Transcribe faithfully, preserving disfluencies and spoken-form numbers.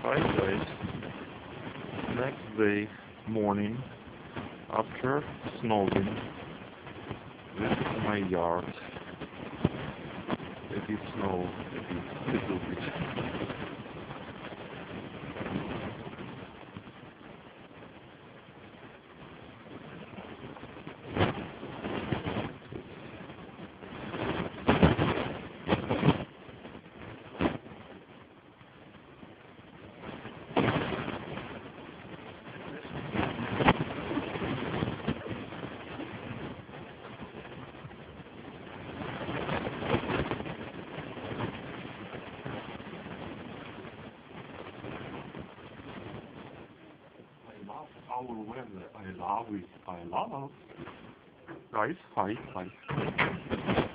Hi guys, next day morning after snowing, this is my yard. It is snow, it is little bit. I love our weather, I love it, I love. Guys, hi, hi.